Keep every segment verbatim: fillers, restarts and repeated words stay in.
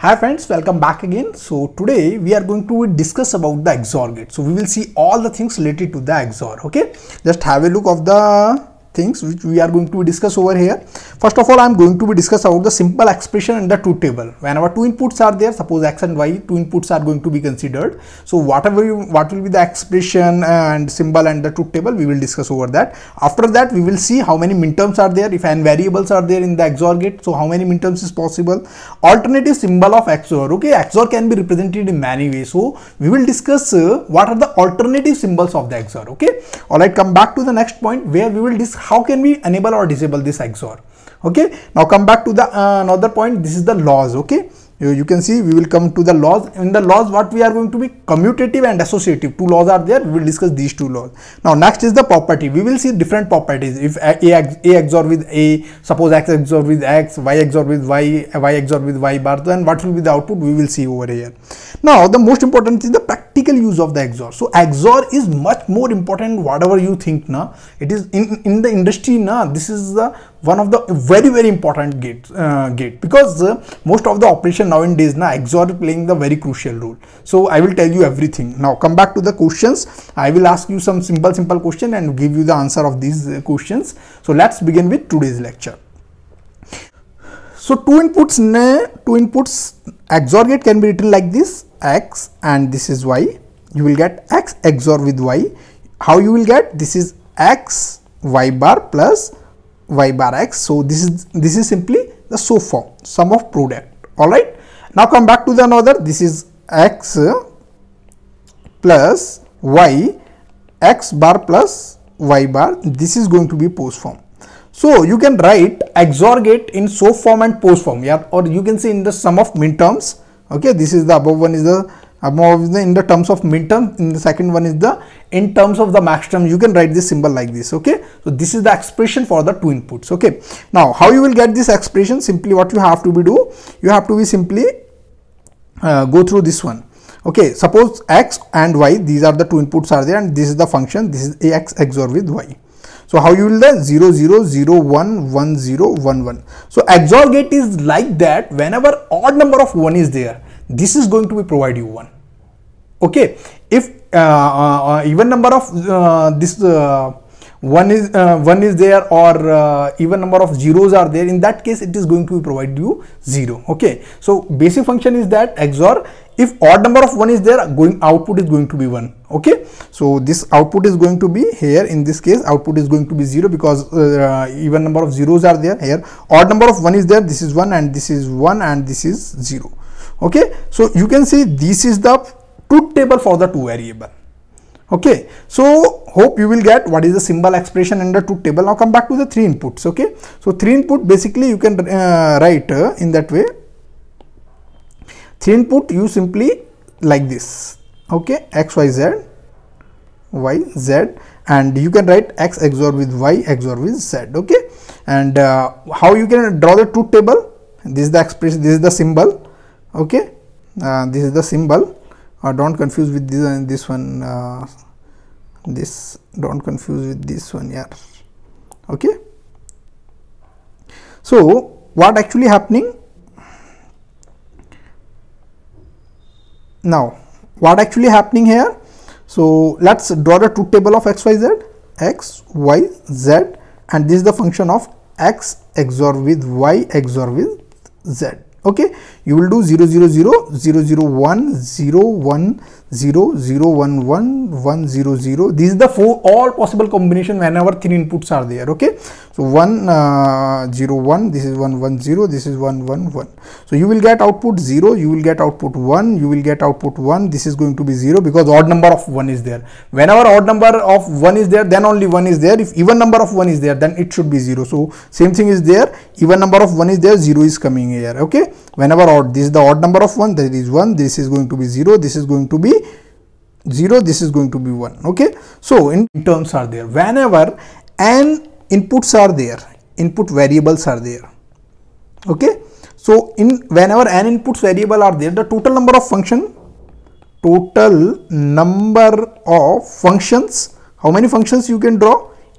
Hi friends, welcome back again. So today we are going to discuss about the X O R gate. So we will see all the things related to the X O R. Okay, just have a look of the things which we are going to discuss over here. First of all, I am going to be discuss about the simple expression in the truth table. Whenever two inputs are there, suppose X and Y, two inputs are going to be considered. So whatever you, what will be the expression and symbol and the truth table, we will discuss over that. After that, we will see how many minterms are there, if n variables are there in the X O R gate. So how many minterms is possible? Alternative symbol of X O R. Okay, X O R can be represented in many ways. So we will discuss uh, what are the alternative symbols of the X O R. Okay, all right. Come back to the next point where we will discuss how can we enable or disable this X O R. Okay, now come back to the uh, another point. This is the laws. Okay, you, you can see we will come to the laws. In the laws, what we are going to be commutative and associative. Two laws are there. We will discuss these two laws. Now next is the property. We will see different properties. If a, a, a X O R with A, suppose X X O R with X, Y X O R with Y, Y X O R with Y bar, then what will be the output? We will see over here. Now the most important is the practical use of the X O R. So X O R is much more important whatever you think now. It is in in the industry now. This is the one of the very very important gate uh, gate because uh, most of the operation nowadays now X O R is playing the very crucial role. So I will tell you everything. Now come back to the questions. I will ask you some simple simple question and give you the answer of these uh, questions. So let's begin with today's lecture. So two inputs two inputs X O R gate can be written like this: X and this is Y. You will get X X O R with Y. How you will get? This is X Y bar plus Y bar X. So this is this is simply the SOAP form, sum of product. All right. Now come back to the another. This is X plus Y, X bar plus Y bar. This is going to be post form. So you can write X O R gate in SOAP form and post form. Yeah, or you can say in the sum of minterms. Okay, this is the above one is the above the in the terms of minterm. In the second one is the in terms of the max term. You can write this symbol like this. Okay, so this is the expression for the two inputs. Okay, now how you will get this expression? Simply what you have to be do, you have to be simply uh, go through this one. Okay, suppose X and Y, these are the two inputs are there, and this is the function. This is A X X O R with Y. So how you will the zero zero zero one one zero one one. So X O R gate is like that. Whenever odd number of one is there, this is going to be provide you one. Okay, if uh, uh, even number of uh, this uh, one is uh, one is there, or uh, even number of zeros are there, in that case it is going to provide you zero. Okay, so basic function is that X O R, if odd number of one is there, going output is going to be one. Okay, so this output is going to be here. In this case output is going to be zero because uh, even number of zeros are there. Here odd number of one is there, this is one and this is one and this is zero. Okay, so you can see this is the truth table for the two variable. Okay, so hope you will get what is the symbol expression in the truth table. Now come back to the three inputs. Okay, so three input basically you can uh, write uh, in that way. Three input you simply like this. Okay, X Y Z, Y Z, and you can write X X O R with Y, X O R with Z. Okay, and uh, how you can draw the truth table? This is the expression, this is the symbol. Okay, uh, this is the symbol. Uh, don't confuse with this and this one. Uh, this don't confuse with this one. Yeah. Okay. So what actually happening now? What actually happening here? So let's draw the truth table of X Y Z, X Y Z, and this is the function of X X O R with Y, X O R with Z. Okay, you will do zero zero zero zero zero one zero one zero zero one one one zero zero. This is the four all possible combination whenever three inputs are there. Okay, so one uh, zero one, this is one one zero, this is one one one. So you will get output zero, you will get output one, you will get output one. This is going to be zero because odd number of one is there. Whenever odd number of one is there, then only one is there. If even number of one is there, then it should be zero. So same thing is there. Even number of one is there, zero is coming here. Okay, whenever odd, this is the odd number of one, that is one, this is going to be zero, this is going to be zero, this is going to be one. Okay, so in terms are there, whenever n inputs are there, input variables are there. Okay, so in whenever n inputs variable are there, the total number of function total number of functions, how many functions you can draw?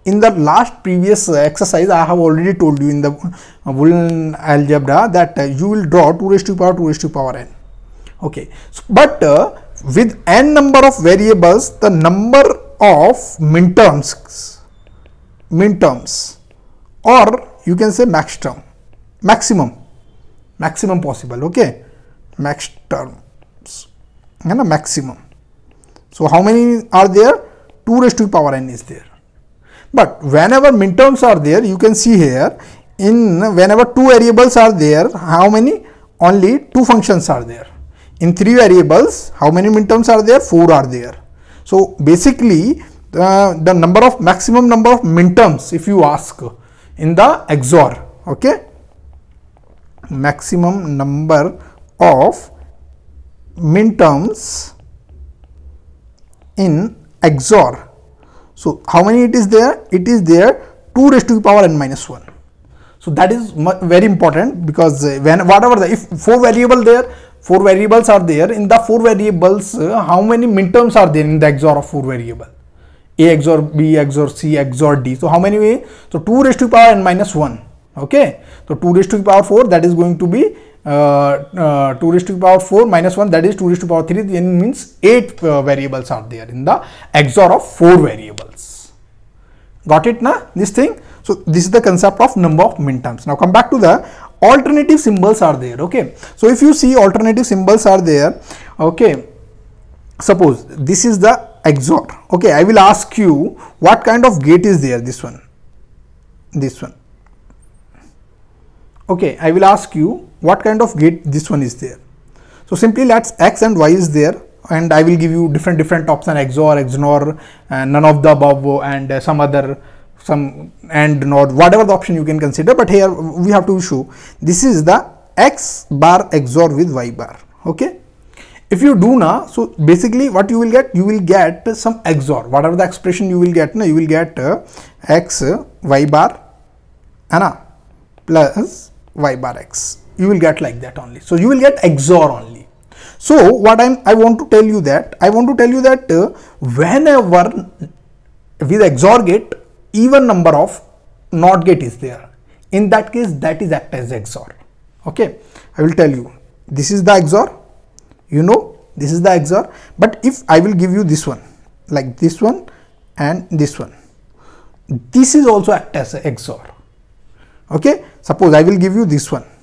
in the last previous exercise I have already told you in the Boolean algebra that uh, you will draw two raised to power two raised to power n. Okay, so, but uh, with n number of variables, the number of minterms, minterms, or you can say max term, maximum, maximum possible. Okay, max terms and a maximum. So how many are there? two raised to power n is there. But whenever minterms are there, you can see here, in whenever two variables are there, how many? Only two functions are there. In three variables, how many minterms are there? Four are there. So basically, uh, the number of maximum number of minterms, if you ask in the X O R, okay, maximum number of minterms in X O R. So how many it is there? It is there two raised to the power n minus one. So that is very important, because when whatever the, if four variable there, four variables are there, in the four variables, uh, how many minterms are there in the X O R of four variable? A X O R B, X O R C, X O R D. So how many way? So two raised to the power n minus one. Okay. So two raised to the power four, that is going to be uh, uh, two raised to the power four minus one, that is two raised to the power three. Then means eight uh, variables are there in the X O R of four variables. Got it na, this thing? So this is the concept of number of minterms. Now come back to the alternative symbols are there. Okay, so if you see alternative symbols are there, okay, suppose this is the X O R. Okay, I will ask you what kind of gate is there, this one, this one. Okay, I will ask you what kind of gate this one is there. So simply let's X and Y is there, and I will give you different different option, X O R, X N O R, and none of the above, and uh, some other, some and not, whatever the option you can consider. But here we have to show this is the X bar X O R with Y bar. Okay, if you do now, so basically what you will get, you will get some X O R, whatever the expression you will get, now you will get uh, X Y bar Anna plus Y bar X. You will get like that only. So you will get X O R only. So what I'm I want to tell you that I want to tell you that uh, whenever with X O R gate even number of NOT gate is there, in that case that is act as X O R. Okay, I will tell you, this is the X O R, you know, this is the X O R. But if I will give you this one, like this one and this one, this is also act as X O R. Okay, suppose I will give you this one.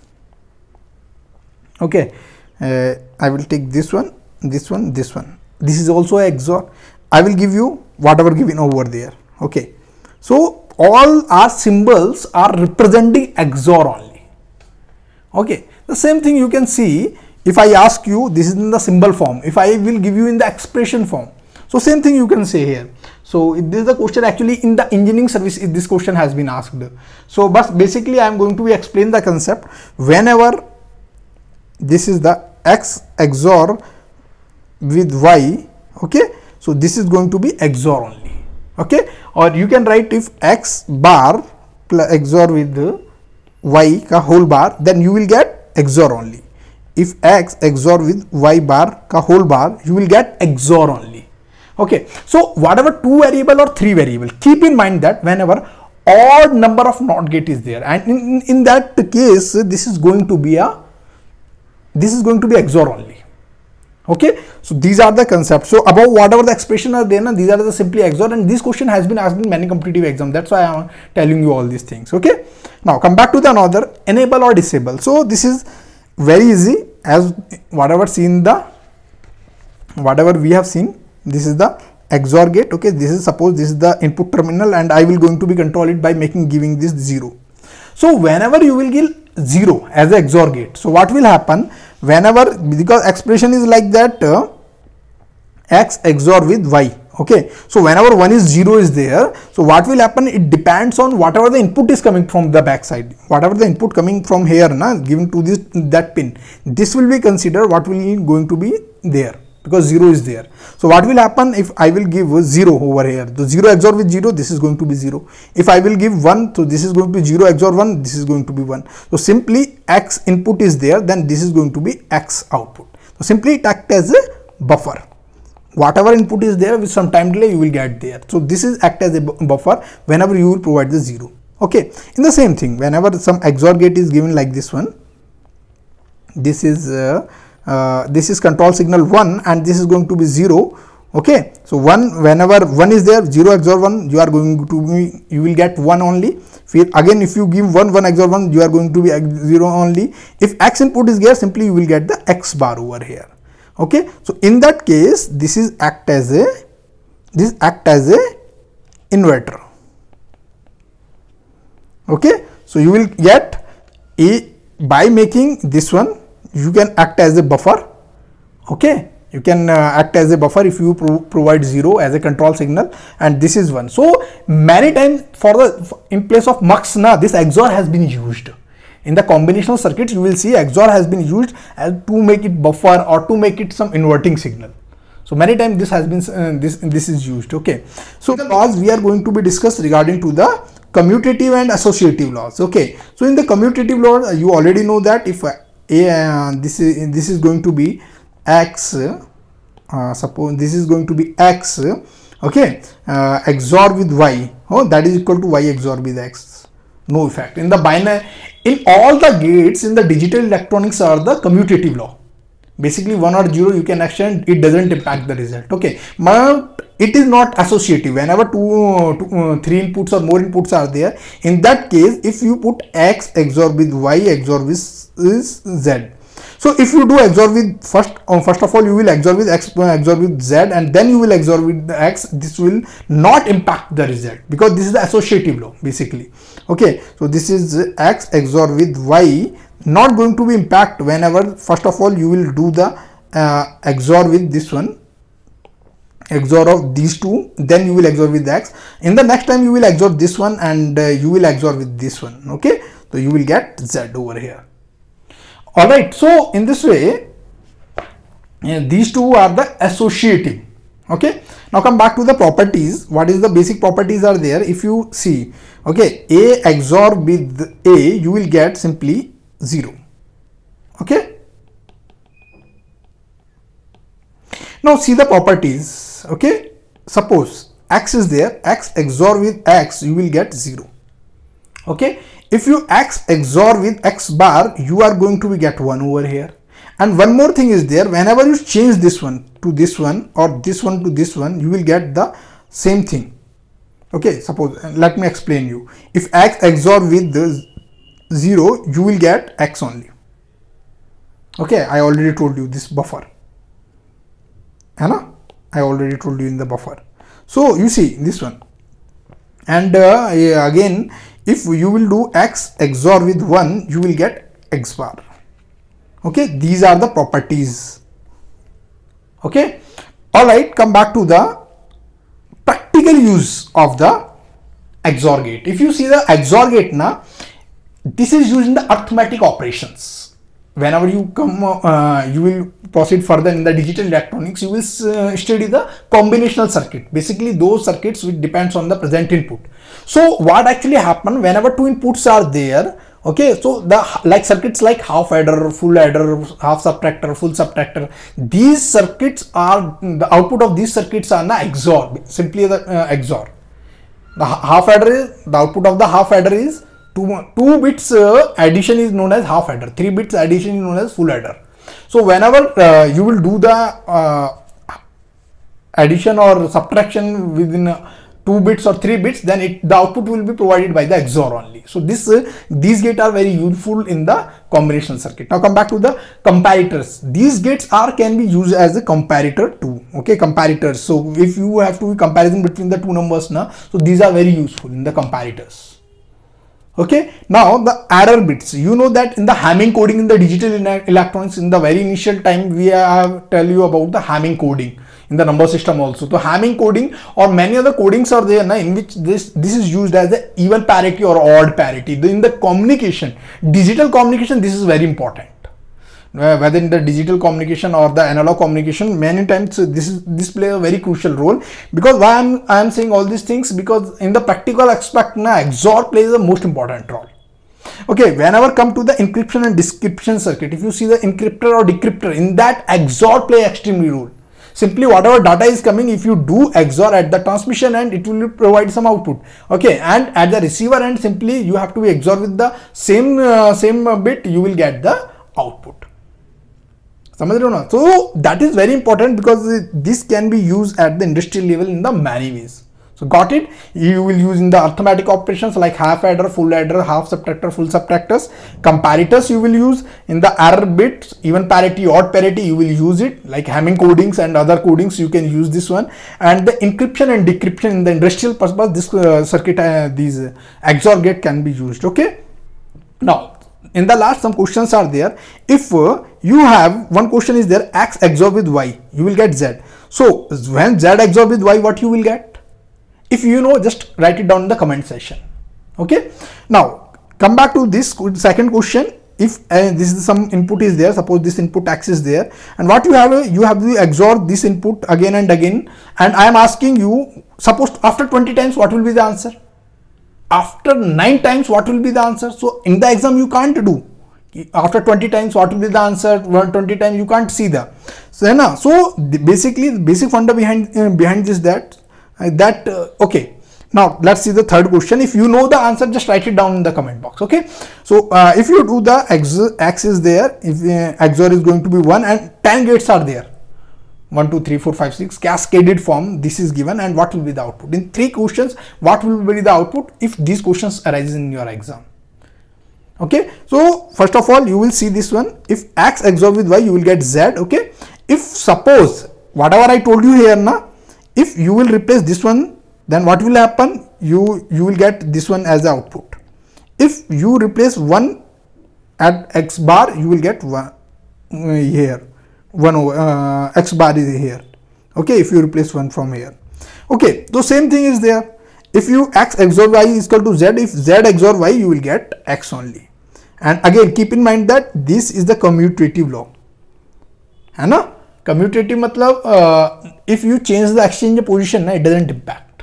Okay, uh, I will take this one, this one, this one. This is also X O R. I will give you whatever given over there. Okay, so all our symbols are representing X O R only. Okay, the same thing you can see if I ask you, this is in the symbol form, if I will give you in the expression form. So same thing you can say here. So this is the question, actually in the engineering service this question has been asked. So but basically I am going to be explain the concept. Whenever this is the X X O R with Y, okay, so this is going to be X O R only. Okay, or you can write if X bar plus X O R with Y ka whole bar, then you will get X O R only. If X X O R with Y bar ka whole bar, you will get X O R only. Okay, so whatever two variable or three variable, keep in mind that whenever odd number of NOT gate is there, and in, in that case this is going to be a this is going to be X O R only. Okay, so these are the concepts. So above whatever the expression are there, these are the simply X O R, and this question has been asked in many competitive exams. That's why I am telling you all these things. Okay, now come back to the another, enable or disable. So this is very easy, as whatever seen the whatever we have seen. This is the X O R gate. Okay, this is, suppose this is the input terminal, and I will going to be control it by making giving this zero. So whenever you will give zero as a X O R gate, so what will happen whenever, because expression is like that, uh, X X O R with Y. Okay, so whenever one is zero is there, so what will happen, it depends on whatever the input is coming from the backside, whatever the input coming from here na given to this that pin, this will be considered what will be going to be there, because zero is there. So what will happen if I will give zero over here, the zero X O R with zero, this is going to be zero. If I will give one, so this is going to be zero X O R one, this is going to be one. So simply X input is there, then this is going to be X output. So simply it acts as a buffer. whatever input is there, with some time delay you will get there. So this is act as a buffer whenever you will provide the zero. Okay, in the same thing, whenever some X O R gate is given like this one, this is uh, uh, this is control signal one and this is going to be zero. Okay, so one, whenever one is there, zero X O R one, you are going to be, you will get one only. Again, if you give one, one X O R one, you are going to be zero only. If X input is there, simply you will get the X bar over here. Okay, so in that case, this is act as a, this act as a inverter. Okay, so you will get a, by making this one, you can act as a buffer. Okay, you can uh, act as a buffer if you pro provide zero as a control signal, and this is one. So many times for the, in place of mux na, this X O R has been used. In the combinational circuits, you will see X O R has been used as to make it buffer or to make it some inverting signal. So many times this has been uh, this this is used. Okay, so the laws we are going to be discussed regarding to the commutative and associative laws. Okay, so in the commutative law, you already know that if uh, a uh, this is this is going to be X, uh, suppose this is going to be X, okay, uh, X O R with Y, oh, that is equal to Y X O R with X. No effect. In the binary, in all the gates in the digital electronics are the commutative law. Basically one or zero you can extend, it doesn't impact the result. Okay, but it is not associative. Whenever two, two uh, three inputs or more inputs are there, in that case, if you put X X O R with Y X O R with is Z. So if you do X O R with first, uh, first of all you will X O R with X, uh, X O R with Z, and then you will X O R with the X. This will not impact the result because this is the associative law basically. Okay, so this is X X O R with Y, not going to be impact whenever first of all you will do the uh, X O R with this one, X O R of these two, then you will X O R with X. In the next time you will X O R this one and uh, you will X O R with this one. Okay, so you will get Z over here. Alright, so in this way, yeah, these two are the associative. Okay, now come back to the properties. What is the basic properties are there? If you see, okay, A X O R with A, you will get simply zero. Okay, now see the properties. Okay, suppose X is there, X X O R with X, you will get zero. Okay, if you X X O R with X bar, you are going to be get one over here. And one more thing is there, whenever you change this one to this one or this one to this one, you will get the same thing. Okay, suppose, let me explain you. If X X O R with the zero, you will get X only. Okay, I already told you this buffer. Anna? I already told you in the buffer. So you see this one. And uh, again, if you will do X X O R with one, you will get X bar. Okay, these are the properties. Okay, all right, come back to the practical use of the X O R gate. If you see the X O R gate now, this is used in the arithmetic operations. Whenever you come, uh, you will proceed further in the digital electronics, you will uh, study the combinational circuit. Basically, those circuits which depends on the present input. So, what actually happen whenever two inputs are there? Okay, so the like circuits like half adder, full adder, half subtractor, full subtractor. These circuits are the output of these circuits are the X O R. Simply the uh, X O R. The half adder is the output of the half adder is two two bits uh, addition is known as half adder. Three bits addition is known as full adder. So whenever uh, you will do the uh, addition or subtraction within uh, two bits or three bits, then it the output will be provided by the X O R only. So this uh, these gates are very useful in the combinational circuit. Now come back to the comparators. These gates are can be used as a comparator too. Okay, comparators. So if you have to be comparison between the two numbers now, so these are very useful in the comparators. Okay, now the error bits, you know that in the Hamming coding in the digital electronics, in the very initial time we have tell you about the Hamming coding in the number system also. So Hamming coding or many other codings are there na, in which this this is used as the even parity or odd parity. In the communication, digital communication, this is very important. Uh, whether in the digital communication or the analog communication, many times uh, this is this plays a very crucial role. Because why I'm I am saying all these things, because in the practical aspect na, X O R plays the most important role. Okay, whenever come to the encryption and decryption circuit, if you see the encryptor or decryptor, in that X O R play extremely role. Simply whatever data is coming, if you do X O R at the transmission end, it will provide some output. Okay, and at the receiver end, simply you have to be X O R with the same uh, same bit, you will get the output. So that is very important, because this can be used at the industrial level in the many ways. So got it? You will use in the arithmetic operations like half adder, full adder, half subtractor, full subtractors. Comparators you will use in the error bits, even parity, odd parity, you will use it, like Hamming codings and other codings, you can use this one. And the encryption and decryption in the industrial purpose, this uh, circuit, uh, these uh, X O R gate can be used. Okay. Now, in the last, some questions are there. If uh, you have one question is there, X X O R with Y, you will get Z. So when Z X O R with Y, what you will get? If you know, just write it down in the comment section. Okay. Now come back to this second question. If uh, this is some input is there, suppose this input X is there, and what you have, uh, you have to X O R this input again and again. And I am asking you, suppose after twenty times, what will be the answer? After nine times, what will be the answer? So in the exam, you can't do. After twenty times, what will be the answer? one hundred twenty times, you can't see the. So, na, so the basically, the basic funda behind uh, behind this that. Uh, that uh, okay. Now let's see the third question. If you know the answer, just write it down in the comment box. Okay. So uh, if you do the X, X is there, if uh, X O R is going to be one, and ten gates are there, one, two, three, four, five, six, cascaded form, this is given, and what will be the output? In three questions, what will be the output if these questions arise in your exam? Okay. So first of all, you will see this one. If X X O R with Y, you will get Z. Okay. If suppose whatever I told you here now, if you will replace this one, then what will happen? You you will get this one as the output. If you replace one at X bar, you will get one uh, here. One uh, X bar is here. Okay, if you replace one from here. Okay, so same thing is there. If you X X O R Y is equal to Z, if Z X O R Y, you will get X only. And again, keep in mind that this is the commutative law. है ना? Commutative matlab, uh, if you change the exchange position, it doesn't impact.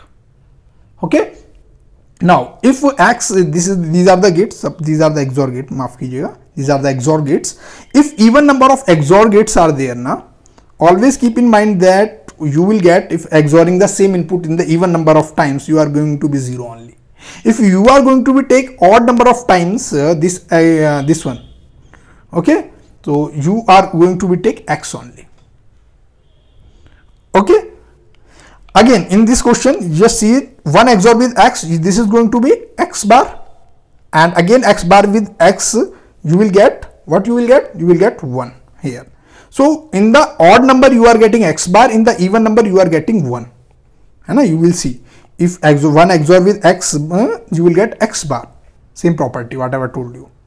Okay. Now, if X, this is these are the gates, these are the X O R gate. Maaf kijiyega, these are the X O R gates. If even number of X O R gates are there, na, always keep in mind that you will get, if XORing the same input in the even number of times, you are going to be zero only. If you are going to be take odd number of times, uh, this uh, this one. Okay. So you are going to be take X only. Okay. Again, in this question, just see it, one X O R with X, this is going to be X bar, and again X bar with X, you will get, what you will get? You will get one here. So in the odd number, you are getting X bar, in the even number, you are getting one. And you will see, if X, one X O R with X, uh, you will get X bar, same property, whatever I told you.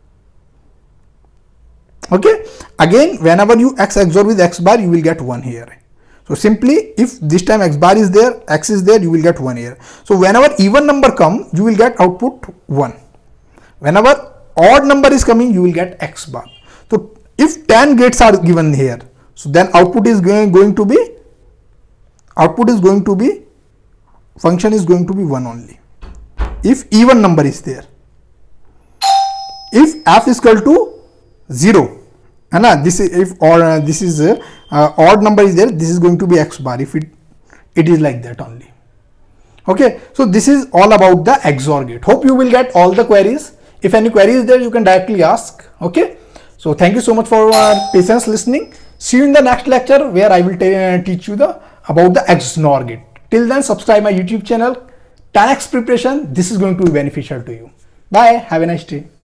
Okay. Again, whenever you X X O R with X bar, you will get one here. So simply, if this time X bar is there, X is there, you will get one here. So whenever even number come, you will get output one. Whenever odd number is coming, you will get X bar. So if ten gates are given here, so then output is going, going to be, output is going to be, function is going to be one only. If even number is there. If F is equal to zero, and this is, if or uh, this is uh, uh, odd number is there, this is going to be X bar, if it it is like that only. Okay, so this is all about the X O R gate. Hope you will get all the queries. If any query is there, you can directly ask. Okay, so thank you so much for uh, patience listening. See you in the next lecture, where I will uh, teach you the about the X O R gate. Till then, subscribe my YouTube channel, ten X Preparation. This is going to be beneficial to you. Bye, have a nice day.